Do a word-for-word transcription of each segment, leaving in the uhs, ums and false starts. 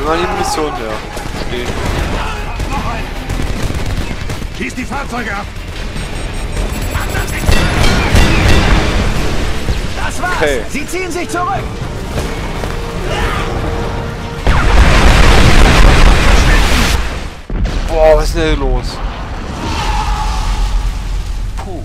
mal die Munition her. Stehen. Schieß die Fahrzeuge ab! Das war's! Okay. Sie ziehen sich zurück! Boah, was ist denn hier los? Puh.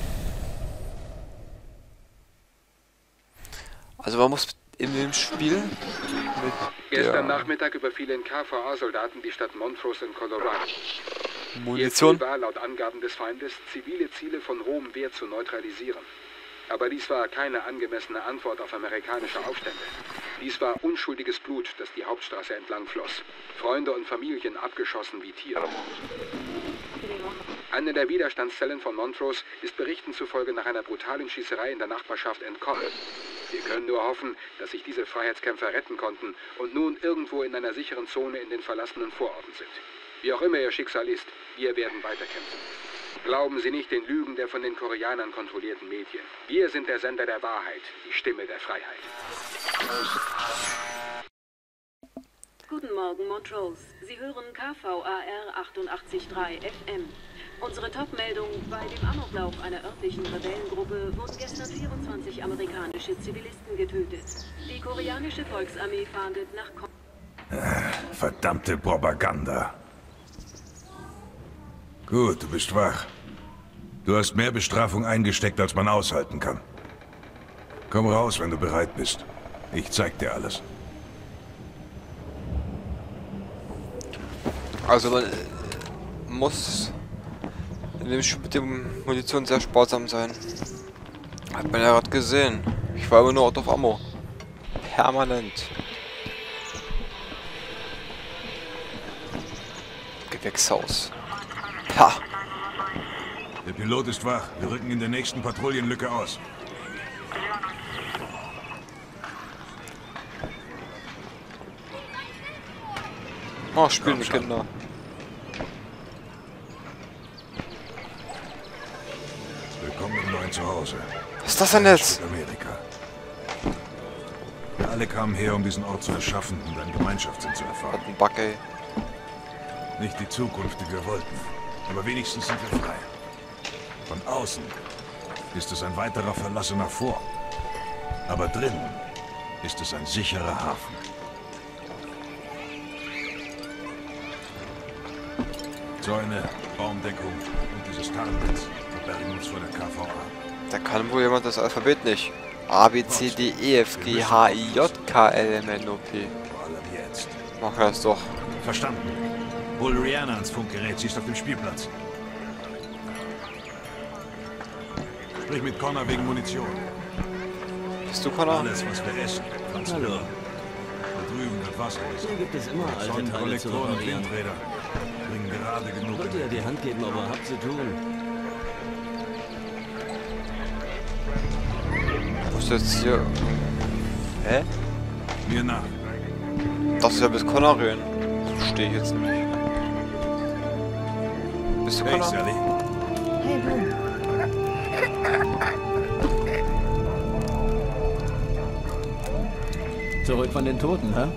Also man muss in dem Spiel mit Gestern Nachmittag überfielen K V A-Soldaten die Stadt Montrose in Colorado. Munition. Ihr Ziel war laut Angaben des Feindes, zivile Ziele von hohem Wert zu neutralisieren. Aber dies war keine angemessene Antwort auf amerikanische Aufstände. Dies war unschuldiges Blut, das die Hauptstraße entlang floss. Freunde und Familien abgeschossen wie Tiere. Eine der Widerstandszellen von Montrose ist Berichten zufolge nach einer brutalen Schießerei in der Nachbarschaft entkommen. Wir können nur hoffen, dass sich diese Freiheitskämpfer retten konnten und nun irgendwo in einer sicheren Zone in den verlassenen Vororten sind. Wie auch immer ihr Schicksal ist, wir werden weiterkämpfen. Glauben Sie nicht den Lügen der von den Koreanern kontrollierten Medien. Wir sind der Sender der Wahrheit, die Stimme der Freiheit. Guten Morgen, Montrose. Sie hören K V A R achtundachtzig Komma drei F M. Unsere Top-Meldung: Bei dem Amoklauf einer örtlichen Rebellengruppe wurden gestern vierundzwanzig amerikanische Zivilisten getötet. Die koreanische Volksarmee fahndet nach... Ko Äh, verdammte Propaganda. Gut, du bist wach. Du hast mehr Bestrafung eingesteckt, als man aushalten kann. Komm raus, wenn du bereit bist. Ich zeig dir alles. Also man äh, muss in dem Spiel mit der Munition sehr sparsam sein. Hat man ja gerade gesehen. Ich war immer nur out of ammo. Permanent. Gewächshaus. Ha! Der Pilot ist wach. Wir rücken in der nächsten Patrouillenlücke aus. Oh, spielen die Kinder. Willkommen im neuen Zuhause. Was ist das denn jetzt? Amerika. Wir alle kamen her, um diesen Ort zu erschaffen und einen Gemeinschaftssinn zu erfahren. Hat ein Bug, ey. Nicht die Zukunft, die wir wollten. Aber wenigstens sind wir frei. Von außen ist es ein weiterer verlassener Vorort. Aber drinnen ist es ein sicherer Hafen. Zäune, Baumdeckung und dieses Tarnnetz verbergen uns vor der K V A. Da kann wohl jemand das Alphabet nicht. A, B, C, D, E, F, G, H, I, J, K, L, M, N, O, P. Vor allem jetzt. Mach das doch. Verstanden. Hol Rihanna ans Funkgerät, sie ist auf dem Spielplatz. Sprich mit Connor wegen Munition. Bist du Connor? Alles, was wir essen, pflanzen wir. Da drüben wird Wasser. Hier gibt es immer alte Teile zu Sonnenkollektoren und reparieren. Windräder. Bringen gerade genug. Wollte ja die Hand geben, aber habt zu tun. Wo ist jetzt hier? Hä? Mir nach. Das ist ja bis Connor reden. Das verstehe ich jetzt nicht. Bist du Hey, Connor? Sally. Hey, Boom. Zurück von den Toten, hä?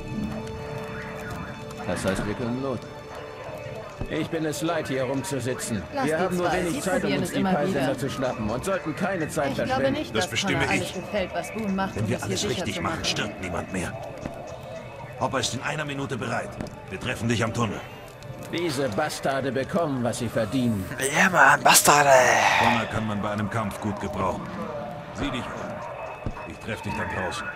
Das heißt, wir können los. Ich bin es leid, hier rumzusitzen. Lass wir die haben nur zwei. wenig Sie Zeit, um probieren uns es die immer Peilsender wieder. zu schnappen und sollten keine Zeit Ich glaube verschwenden. nicht, Das dass bestimme Connor ich. alles gefällt, was Boone macht, Wenn um wir es hier alles sicher richtig zu machen, machen. stirbt niemand mehr. Hopper ist in einer Minute bereit. Wir treffen dich am Tunnel. Diese Bastarde bekommen, was sie verdienen. Ja, Mann, Bastarde! Connor kann man bei einem Kampf gut gebrauchen. Sieh dich um. Ich treffe dich dann draußen.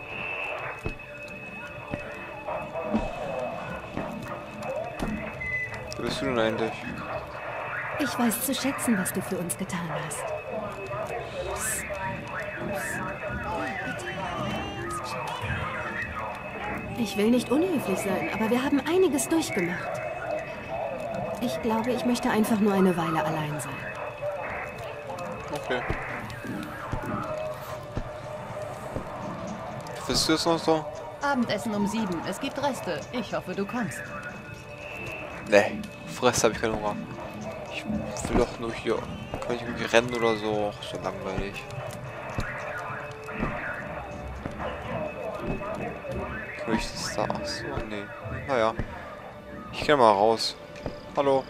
Wo bist du denn eigentlich? Ich weiß zu schätzen, was du für uns getan hast. Ich will nicht unhöflich sein, aber wir haben einiges durchgemacht. Ich glaube, ich möchte einfach nur eine Weile allein sein. Okay. Bist du jetzt noch so? Abendessen um sieben. Es gibt Reste. Ich hoffe, du kommst. Nee, Fresse habe ich keinen Hunger. Ich will doch nur hier. Kann ich irgendwie rennen oder so? Ach, so langweilig. Kann ich das das da? Ach so, nee. Naja. Ich geh mal raus. Hallo.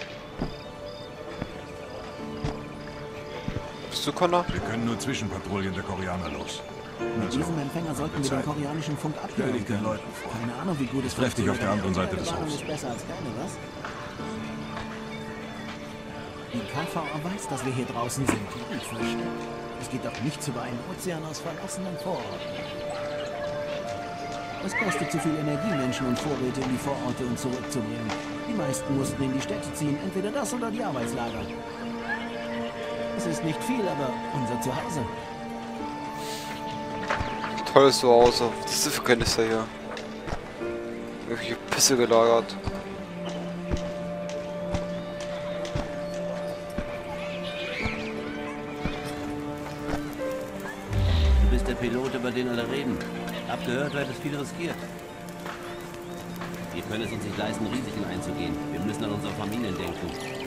Bist du Connor? Wir können nur Zwischenpatrouillen der Koreaner los. Mit diesem Empfänger sollten wir den koreanischen Funk Stell abhören dich den können. Leuten vor. Keine Ahnung, wie gut es Treff dich auf der anderen Seite des Warnung Hofs. ist besser als keine, was? Die K V A weiß, dass wir hier draußen sind. Ich verstehe. Es geht doch nichts über einen Ozean aus verlassenen Vororten. Es kostet zu viel Energie, Menschen und Vorräte in die Vororte und zurückzubringen. Die meisten mussten in die Städte ziehen, entweder das oder die Arbeitslager. Es ist nicht viel, aber unser Zuhause. Tolles Zuhause. Was ist das für Kanister hier? Irgendwelche Pisse gelagert. Du bist der Pilot, über den alle reden. Abgehört, du hättest viel riskiert. Wir können es uns nicht leisten, Risiken einzugehen. Wir müssen an unsere Familien denken.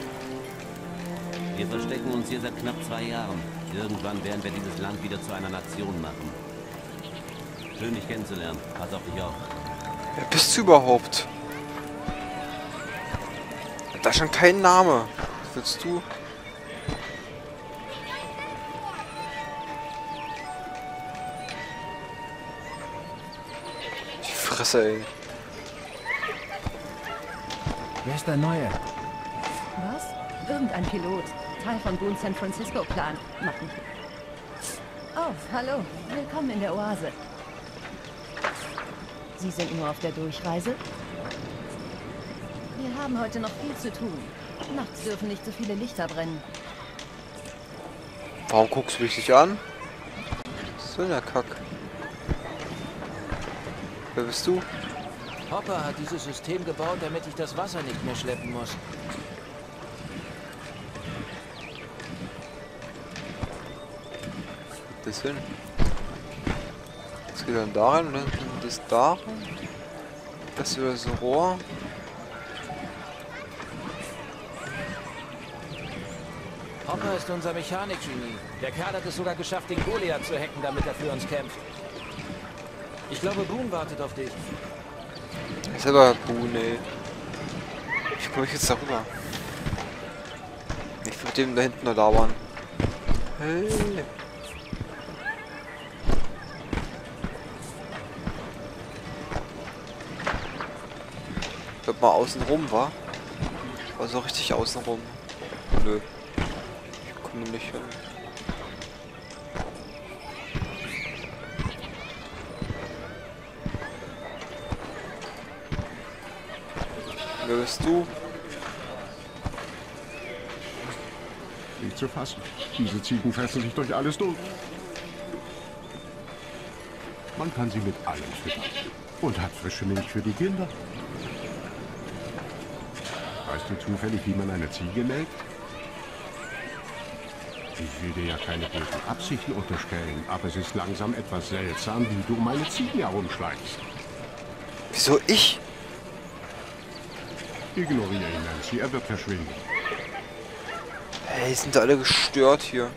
Wir verstecken uns hier seit knapp zwei Jahren. Irgendwann werden wir dieses Land wieder zu einer Nation machen. Schön, dich kennenzulernen. Pass auf dich auf. Wer bist du überhaupt? Da ist schon kein Name. Was willst du? Die Fresse, ey. Wer ist der Neue? Was? Irgendein Pilot. Teil von Boone San Francisco Plan. Machen. Oh, hallo. Willkommen in der Oase. Sie sind nur auf der Durchreise? Wir haben heute noch viel zu tun. Nachts dürfen nicht so viele Lichter brennen. Warum guckst du mich nicht an? Was soll der Kack? Wer bist du? Hopper hat dieses System gebaut, damit ich das Wasser nicht mehr schleppen muss. Das hin. Das geht dann da rein und dann das da rein. Das ist wieder so Rohr. Hopper ist unser Mechanikgenie. Der Kerl hat es sogar geschafft, den Goliath zu hacken, damit er für uns kämpft. Ich glaube, Boone wartet auf dich. Das ist aber Boone, ey. Ich komme jetzt darüber. Ich will dem da hinten nur lauern. Hey. Ich glaube mal außen rum, war? War so richtig außen rum. Nö. Ich komme nicht hin. Wer bist du? Nicht zu fassen. Diese Ziegen fressen sich durch alles durch. Man kann sie mit allem füttern. Und hat frische Milch für die Kinder. Weißt du zufällig, wie man eine Ziege melkt? Ich will dir ja keine bösen Absichten unterstellen, aber es ist langsam etwas seltsam, wie du meine Ziegen herumschleichst. Wieso ich? Ignoriere ihn, Nancy, er wird verschwinden. Hey, sind da alle gestört hier.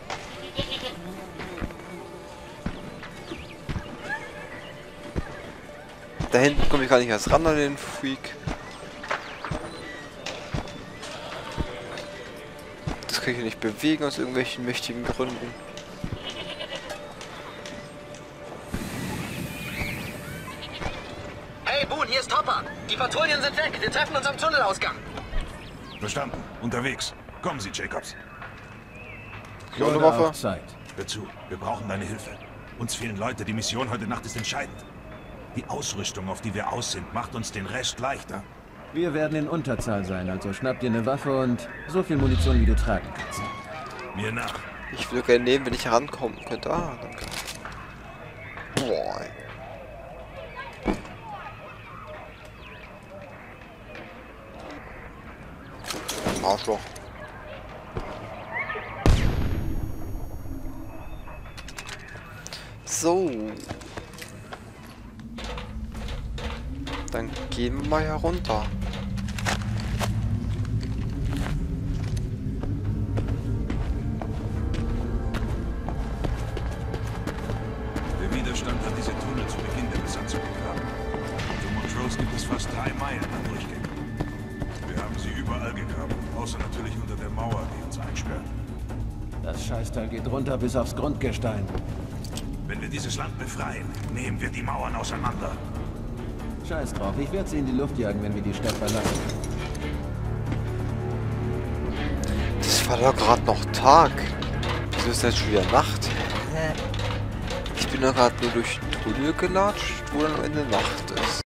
Da hinten komme ich gar nicht erst ran an den Freak. Das kann ich hier nicht bewegen aus irgendwelchen mächtigen Gründen. Hey Boone, hier ist Hopper. Die Patrouillen sind weg. Wir treffen uns am Tunnelausgang. Verstanden. Unterwegs. Kommen Sie, Jacobs. Die ohne Waffe. Zeit. Hör zu, wir brauchen deine Hilfe. Uns fehlen Leute, die Mission heute Nacht ist entscheidend. Die Ausrüstung, auf die wir aus sind, macht uns den Rest leichter. Wir werden in Unterzahl sein, also schnapp dir eine Waffe und so viel Munition, wie du tragen kannst. Mir nach. Ich will gerne nehmen, wenn ich herankommen könnte. Ah, danke. Boah. Arschloch. So. Dann gehen wir mal herunter. Der Widerstand hat diese Tunnel zu Beginn der Besatzung gegraben. Also Montrose gibt es fast drei Meilen an Durchgängen. Wir haben sie überall gegraben, außer natürlich unter der Mauer, die uns einsperrt. Das Scheißteil geht runter bis aufs Grundgestein. Wenn wir dieses Land befreien, nehmen wir die Mauern auseinander. Scheiß drauf, ich werde sie in die Luft jagen, wenn wir die Stadt verlassen. Das war doch gerade noch Tag. Wieso ist jetzt schon wieder Nacht? Ich bin da gerade nur durch den Tunnel gelatscht, wo dann am Ende Nacht ist.